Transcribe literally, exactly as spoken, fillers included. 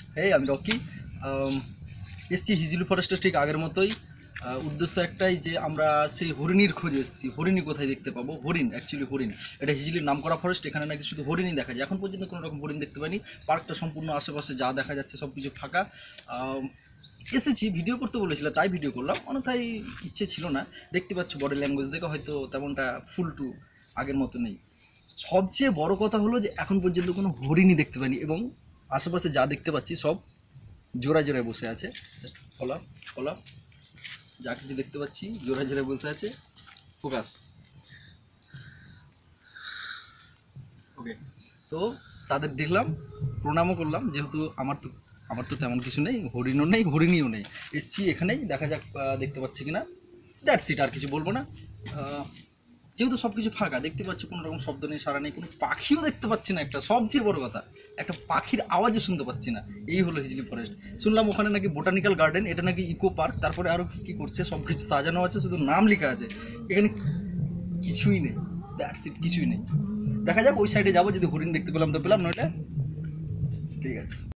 এই আমি রকি এসছি হিজলি ফরেস্টে ঠিক আগের মতোই। উদ্দেশ্য একটাই যে আমরা সেই হরিণীর খোঁজে এসেছি। হরিণী কোথায় দেখতে পাবো? হরিণ, অ্যাকচুয়ালি হরিণ। এটা হিজলির নাম করা ফরেস্ট, এখানে নাকি শুধু হরিণই দেখা যায়। এখন পর্যন্ত কোনো রকম হরিণ দেখতে পাইনি। পার্কটা সম্পূর্ণ আশেপাশে যা দেখা যাচ্ছে সব কিছু ফাঁকা। এসেছি ভিডিও করতে বলেছিল, তাই ভিডিও করলাম, অন্যথায় ইচ্ছে ছিল না। দেখতে পাচ্ছ বডি ল্যাঙ্গুয়েজ দেখে হয়তো তেমনটা ফুল টু আগের মতো নেই। সবচেয়ে বড় কথা হলো যে এখন পর্যন্ত কোনো হরিণই দেখতে পাইনি, এবং আশেপাশে যা দেখতে পাচ্ছি সব জোড়ায় জোড়ায় বসে আছে। ফলা ফলা যা কিছু দেখতে পাচ্ছি জোড়ায় জোড়ায় বসে আছে। ফোকাস। ওকে, তো তাদের দেখলাম, প্রণামও করলাম, যেহেতু আমার তো আমার তো তেমন কিছু নেই, হরিণও নেই হরিণীও নেই। এসছি এখানেই, দেখা যাক দেখতে পাচ্ছি কিনা। দ্যাটস ইট, আর কিছু বলবো না। যেহেতু সব কিছু ফাঁকা, দেখতে পাচ্ছি কোনো রকম শব্দ নেই, সারা নেই, কোনো পাখিও দেখতে পাচ্ছি না। একটা সবচেয়ে বড় কথা, একটা পাখির আওয়াজও শুনতে পাচ্ছি না। এই হলো হিজলি ফরেস্ট। শুনলাম ওখানে নাকি বোটানিক্যাল গার্ডেন, এটা নাকি ইকো পার্ক, তারপরে আরও কী কী করছে, সব কিছু সাজানো আছে, শুধু নাম লেখা আছে। এখানে কিছুই নেই, দ্যাটস ইট, কিছুই নেই। দেখা যাক ওই সাইডে যাবো, যদি হরিণ দেখতে পেলাম তো পেলাম, নইলে ঠিক আছে।